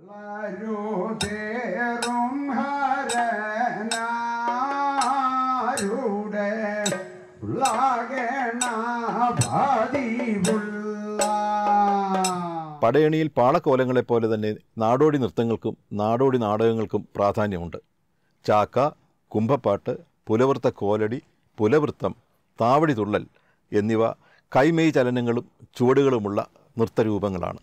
പടയണിയിൽ പാളക്കോലങ്ങളെപ്പോലെ തന്നെ നാടോടി നൃത്തങ്ങൾക്കും നാടോടി നാടകങ്ങൾക്കും പ്രാധാന്യമുണ്ട്. ചാക്ക, കുംഭപ്പാട്ട്, പുലവൃത്ത കോലടി, പുലവൃത്തം, താവടി തുള്ളൽ എന്നിവ കൈമെയ് ചലനങ്ങളും ചുവടുകളുമുള്ള നൃത്തരൂപങ്ങളാണ്.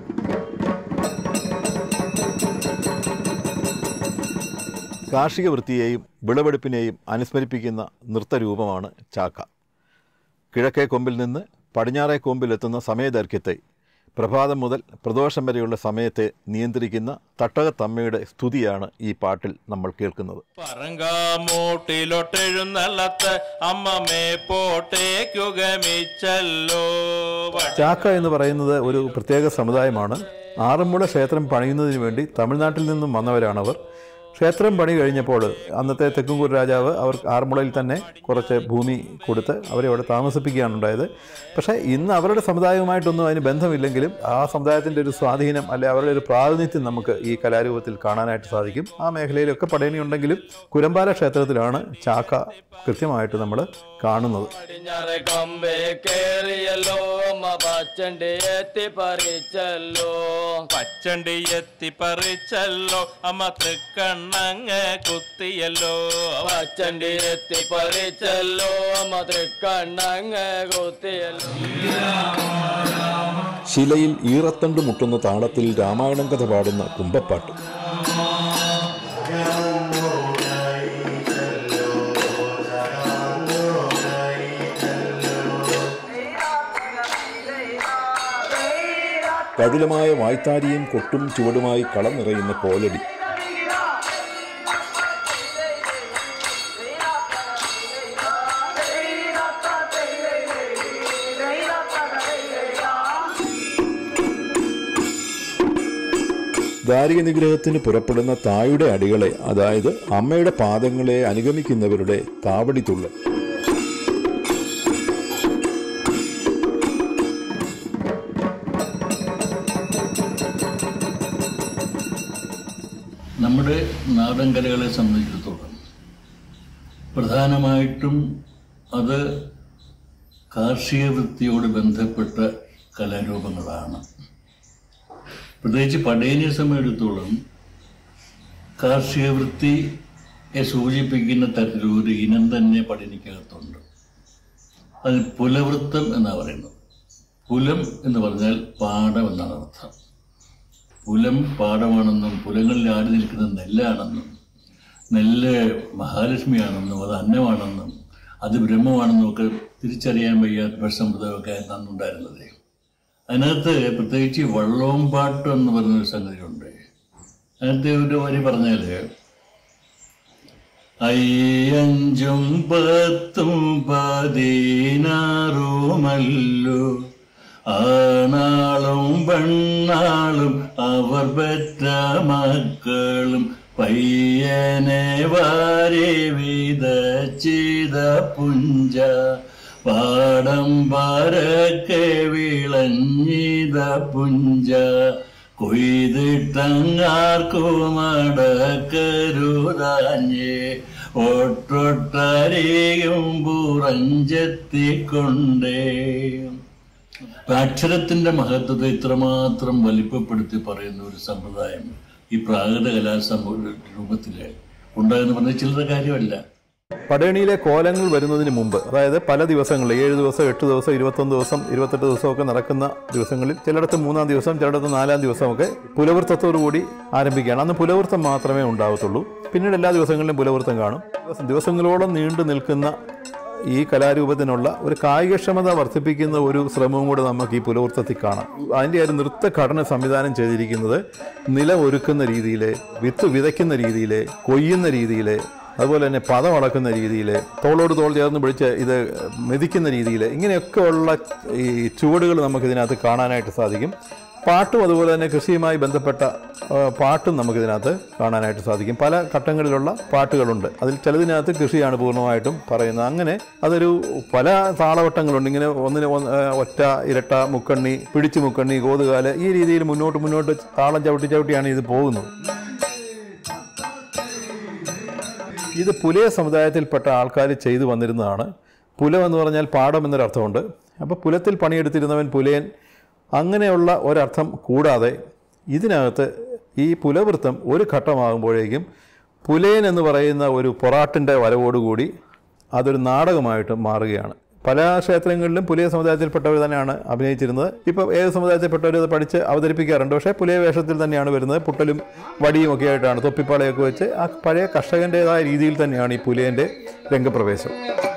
കാർഷിക വൃത്തിയെയും വിളവെടുപ്പിനെയും അനുസ്മരിപ്പിക്കുന്ന നൃത്തരൂപമാണ് ചാക്ക. കിഴക്കേ കൊമ്പിൽ നിന്ന് പടിഞ്ഞാറേ കൊമ്പിലെത്തുന്ന സമയദൈർഘ്യത്തെ പ്രഭാതം മുതൽ പ്രദോഷം വരെയുള്ള സമയത്തെ നിയന്ത്രിക്കുന്ന തട്ടകത്തമ്മയുടെ സ്തുതിയാണ് ഈ പാട്ടിൽ നമ്മൾ കേൾക്കുന്നത്. ചാക്ക എന്ന് പറയുന്നത് ഒരു പ്രത്യേക സമുദായമാണ്. ആറന്മുള ക്ഷേത്രം പണിയുന്നതിന് വേണ്ടി തമിഴ്നാട്ടിൽ നിന്നും വന്നവരാണവർ. ക്ഷേത്രം പണി കഴിഞ്ഞപ്പോൾ അന്നത്തെ തെക്കുംകൂർ രാജാവ് അവർ ആറന്മുളയിൽ തന്നെ കുറച്ച് ഭൂമി കൊടുത്ത് അവരെ അവിടെ താമസിപ്പിക്കുകയാണ് ഉണ്ടായത്. പക്ഷേ ഇന്ന് അവരുടെ സമുദായവുമായിട്ടൊന്നും അതിന് ബന്ധമില്ലെങ്കിലും ആ സമുദായത്തിൻ്റെ ഒരു സ്വാധീനം അല്ലെ അവരുടെ ഒരു പ്രാതിനിധ്യം നമുക്ക് ഈ കലാരൂപത്തിൽ കാണാനായിട്ട് സാധിക്കും. ആ മേഖലയിലൊക്കെ പടയണി ഉണ്ടെങ്കിലും കുരമ്പാല ക്ഷേത്രത്തിലാണ് ചാക്ക കൃത്യമായിട്ട് നമ്മൾ കാണുന്നത്. കുത്തിയല്ലോ പച്ചണ്ടി എത്തി പറിച്ചല്ലോ മതൃക്കണ്ണങ്ങ കുത്തിയല്ലോ. ശിലയിൽ ഈറത്തണ്ട് മുട്ടുന്ന താളത്തിൽ രാമായണം കഥ പാടുന്ന കുംഭപ്പാട്ട്. കഠിനമായ വായ്ത്താരിയും കൊട്ടും ചുവടുമായി കളം നിറയുന്ന കോലടി. ദാരിക നിഗ്രഹത്തിന് പുറപ്പെടുന്ന തായുടെ അടികളെ, അതായത് അമ്മയുടെ പാദങ്ങളെ അനുഗമിക്കുന്നവരുടെ താവടി തുള്ളൽ. നമ്മുടെ നാടൻ കലകളെ സംബന്ധിച്ചിടത്തോളം പ്രധാനമായിട്ടും അത് കാർഷിക വൃത്തിയോട് ബന്ധപ്പെട്ട കലാരൂപങ്ങളാണ്. പ്രത്യേകിച്ച് പടയണിയെ സംബന്ധിച്ചിടത്തോളം കാർഷിക വൃത്തിയെ സൂചിപ്പിക്കുന്ന തരത്തിലൊരു ഇനം തന്നെ പടയണിക്കകത്തുണ്ട്. അത് പുലവൃത്തം എന്നാണ് പറയുന്നത്. പുലം എന്ന് പറഞ്ഞാൽ പാടം എന്നാണ് അർത്ഥം. പുലം പാടമാണെന്നും പുലങ്ങളിൽ ആടി നിൽക്കുന്ന നെല്ലാണെന്നും നെല്ല് മഹാലക്ഷ്മിയാണെന്നും അത് അന്നമാണെന്നും അത് ബ്രഹ്മമാണെന്നും ഒക്കെ തിരിച്ചറിയാൻ വയ്യാത്ത സമ്പ്രദായമൊക്കെ അന്നുണ്ടായിരുന്നത്. അതിനകത്ത് പ്രത്യേകിച്ച് വള്ളവും പാട്ടും എന്ന് പറഞ്ഞൊരു സംഗതിയുണ്ട്. അതിനകത്ത് ഒരു വരി പറഞ്ഞാൽ അയ്യഞ്ചും പത്തും 16 ആണാളും പെണ്ണാളും അവർ പെറ്റ മക്കളും പയ്യനെ വാരി വിതച്ചിത പുഞ്ച പാടം പരക്കെ വിളഞ്ഞിത പുഞ്ച കൊയ്തിട്ടങ്ങാർക്കുമടക്കരുതാഞ്ഞേ ഒട്ടൊട്ടരിയും പുറഞ്ചെത്തിക്കൊണ്ടേ. അക്ഷരത്തിന്റെ മഹത്വത്തെ ഇത്രമാത്രം വലിപ്പപ്പെടുത്തി പറയുന്ന ഒരു സമ്പ്രദായം ഈ പ്രാകൃത രൂപത്തില് ഉണ്ടായെന്ന് പറഞ്ഞാൽ ചില്ലറ കാര്യമല്ല. പടയണിയിലെ കോലങ്ങൾ വരുന്നതിന് മുമ്പ്, അതായത് പല ദിവസങ്ങളിൽ 7 ദിവസം 8 ദിവസം 21 ദിവസം 28 ദിവസമൊക്കെ നടക്കുന്ന ദിവസങ്ങളിൽ ചിലയിടത്ത് 3-ാം ദിവസം ചിലയിടത്ത് 4-ാം ദിവസമൊക്കെ പുലവൃത്തത്തോടുകൂടി ആരംഭിക്കുകയാണ്. അന്ന് പുലവൃത്തം മാത്രമേ ഉണ്ടാവത്തുള്ളൂ. പിന്നീട് എല്ലാ ദിവസങ്ങളിലും പുലവൃത്തം കാണും. ദിവസങ്ങളോളം നീണ്ടു നിൽക്കുന്ന ഈ കലാരൂപത്തിനുള്ള ഒരു കായികക്ഷമത വർദ്ധിപ്പിക്കുന്ന ഒരു ശ്രമവും കൂടെ നമുക്ക് ഈ പുലവൃത്തത്തിൽ കാണാം. അതിൻ്റെ ഒരു നൃത്തഘടന സംവിധാനം ചെയ്തിരിക്കുന്നത് നില ഒരുക്കുന്ന രീതിയിൽ, വിത്ത് വിതയ്ക്കുന്ന രീതിയിൽ, കൊയ്യുന്ന രീതിയിൽ, അതുപോലെ തന്നെ പദം അളക്കുന്ന രീതിയിൽ, തോളോട് തോൾ ചേർന്ന് പിടിച്ച് ഇത് മെതിക്കുന്ന രീതിയിൽ, ഇങ്ങനെയൊക്കെയുള്ള ഈ ചുവടുകൾ നമുക്കിതിനകത്ത് കാണാനായിട്ട് സാധിക്കും. പാട്ടും അതുപോലെ തന്നെ കൃഷിയുമായി ബന്ധപ്പെട്ട പാട്ടും നമുക്കിതിനകത്ത് കാണാനായിട്ട് സാധിക്കും. പല ഘട്ടങ്ങളിലുള്ള പാട്ടുകളുണ്ട്. അതിൽ ചിലതിനകത്ത് കൃഷിയാണ് പൂർണ്ണമായിട്ടും പറയുന്നത്. അങ്ങനെ അതൊരു പല താളവട്ടങ്ങളുണ്ട്. ഇങ്ങനെ ഒന്നിന് ഒറ്റ, ഇരട്ട, മുക്കണ്ണി, പിടിച്ചു മുക്കണ്ണി, കോതുകാല്, ഈ രീതിയിൽ മുന്നോട്ട് താളം ചവിട്ടിയാണ് ഇത് പോകുന്നത്. ഇത് പുലയ സമുദായത്തിൽപ്പെട്ട ആൾക്കാർ ചെയ്തു വന്നിരുന്നതാണ്. പുലം എന്ന് പറഞ്ഞാൽ പാടം എന്നൊരർത്ഥമുണ്ട്. അപ്പോൾ പുലത്തിൽ പണിയെടുത്തിരുന്നവൻ പുലയൻ, അങ്ങനെയുള്ള ഒരർത്ഥം കൂടാതെ ഇതിനകത്ത് ഈ പുലവൃത്തം ഒരു ഘട്ടമാകുമ്പോഴേക്കും പുലയൻ എന്ന് പറയുന്ന ഒരു പൊറാട്ടിൻ്റെ വരവോടുകൂടി അതൊരു നാടകമായിട്ട് മാറുകയാണ്. പല ക്ഷേത്രങ്ങളിലും പുലയ സമുദായത്തിൽപ്പെട്ടവർ തന്നെയാണ് അഭിനയിച്ചിരുന്നത്. ഇപ്പോൾ ഏത് സമുദായത്തിൽപ്പെട്ടവർ ഇത് പഠിച്ച് അവതരിപ്പിക്കാറുണ്ട്. പക്ഷേ പുലയ വേഷത്തിൽ തന്നെയാണ് വരുന്നത്. പുട്ടലും വടിയും ഒക്കെ ആയിട്ടാണ്, തൊപ്പിപ്പാളയൊക്കെ വെച്ച് ആ പഴയ കർഷകൻ്റേതായ രീതിയിൽ തന്നെയാണ് ഈ പുലയൻ്റെ രംഗപ്രവേശം.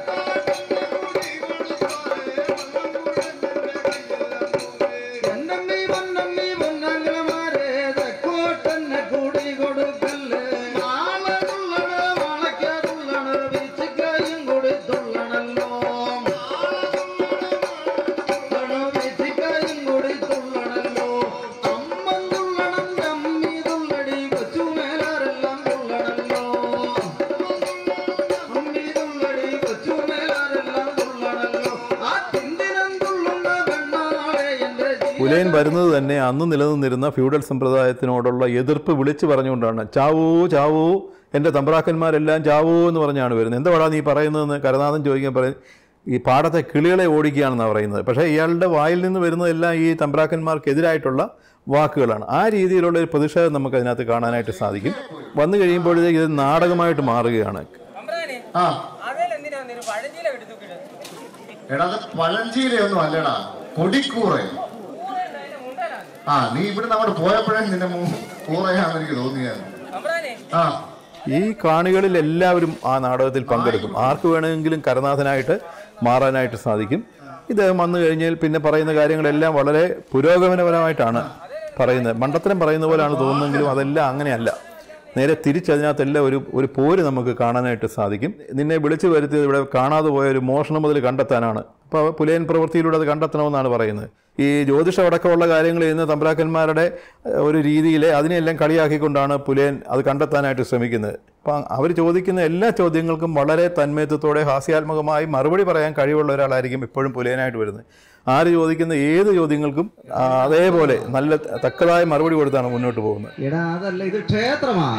പുലയൻ വരുന്നത് തന്നെ അന്ന് നിലനിന്നിരുന്ന ഫ്യൂഡൽ സമ്പ്രദായത്തിനോടുള്ള എതിർപ്പ് വിളിച്ചു പറഞ്ഞുകൊണ്ടാണ്. ചാവൂ ചാവൂ, എൻ്റെ തമ്പ്രാക്കന്മാരെല്ലാം ചാവൂ എന്ന് പറഞ്ഞാണ് വരുന്നത്. എന്താ നീ പറയുന്നതെന്ന് കരുനാഥൻ ചോദിക്കാൻ പറയും. ഈ പാടത്തെ കിളികളെ ഓടിക്കുകയാണെന്നാണ് പറയുന്നത്. പക്ഷേ ഇയാളുടെ വായിൽ നിന്ന് വരുന്നതെല്ലാം ഈ തമ്പ്രാക്കന്മാർക്കെതിരായിട്ടുള്ള വാക്കുകളാണ്. ആ രീതിയിലുള്ള ഒരു പ്രതിഷേധം നമുക്ക് അതിനകത്ത് കാണാനായിട്ട് സാധിക്കും. വന്നു കഴിയുമ്പോഴത്തേക്ക് ഇത് നാടകമായിട്ട് മാറുകയാണ്. പഴഞ്ചീലയൊന്നും അല്ലടാ, കൊടിക്കൂറ. നീ ഇവിടെ നമ്മൾ പോയപ്പോഴേ നിന്റെ കൂറയാണെന്ന് എനിക്ക് തോന്നിയാണ്. ഈ കാണികളിൽ എല്ലാവരും ആ നാടകത്തിൽ പങ്കെടുക്കും. ആർക്ക് വേണമെങ്കിലും കരനാഥനായിട്ട് മാറാനായിട്ട് സാധിക്കും. ഇദ്ദേഹം വന്നു കഴിഞ്ഞാൽ പിന്നെ പറയുന്ന കാര്യങ്ങളെല്ലാം വളരെ പുരോഗമനപരമായിട്ടാണ് പറയുന്നത്. മണ്ടത്തരം പറയുന്ന പോലെയാണ് തോന്നുന്നതെങ്കിലും അതെല്ലാം അങ്ങനെയല്ല. നേരെ തിരിച്ചതിനകത്തെല്ലാം ഒരു പോര് നമുക്ക് കാണാനായിട്ട് സാധിക്കും. നിന്നെ വിളിച്ചു വരുത്തിയത് ഇവിടെ കാണാതെ പോയ ഒരു മോഷണം മുതൽ കണ്ടെത്താനാണ്. അപ്പോൾ പുലയൻ പ്രവൃത്തിയിലൂടെ അത് കണ്ടെത്തണമെന്നാണ് പറയുന്നത്. ഈ ജ്യോതിഷമടക്കമുള്ള കാര്യങ്ങൾ ചെയ്യുന്ന തമ്പ്രാക്കന്മാരുടെ ഒരു രീതിയിൽ അതിനെല്ലാം കളിയാക്കിക്കൊണ്ടാണ് പുലയൻ അത് കണ്ടെത്താനായിട്ട് ശ്രമിക്കുന്നത്. അപ്പം അവർ ചോദിക്കുന്ന എല്ലാ ചോദ്യങ്ങൾക്കും വളരെ തന്മയത്വത്തോടെ ഹാസ്യാത്മകമായി മറുപടി പറയാൻ കഴിവുള്ള ഒരാളായിരിക്കും എപ്പോഴും പുലയനായിട്ട് വരുന്നത്. ആര് ചോദിക്കുന്ന ഏത് ചോദ്യങ്ങൾക്കും അതേപോലെ നല്ല തക്കതായ മറുപടി കൊടുത്താണ് മുന്നോട്ട് പോകുന്നത്. അതല്ല, ഇത് ക്ഷേത്രമാണ്.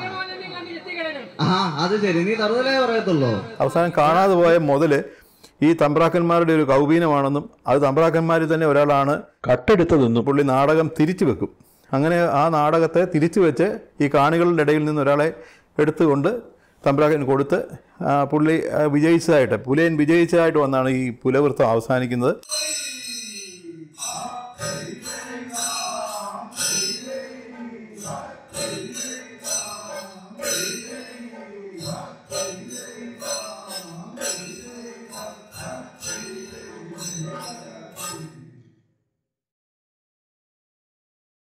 അത് ശരി, നീ തറുതലേ പറയത്തുള്ളൂ. അവസാനം കാണാതെ പോയ മുതല് ഈ തമ്പ്രാക്കന്മാരുടെ ഒരു കൗപീനമാണെന്നും അത് തമ്പ്രാക്കന്മാരിൽ തന്നെ ഒരാളാണ് കട്ടെടുത്തതെന്നും പുള്ളി നാടകം തിരിച്ചു വെക്കും. അങ്ങനെ ആ നാടകത്തെ തിരിച്ചു വെച്ച് ഈ കാണികളുടെ ഇടയിൽ നിന്ന് ഒരാളെ എടുത്തുകൊണ്ട് തമ്പ്രാക്കൻ കൊടുത്ത് പുള്ളി വിജയിച്ചതായിട്ട്, പുലയൻ വിജയിച്ചതായിട്ട് വന്നാണ് ഈ പുലവൃത്തം അവസാനിക്കുന്നത്.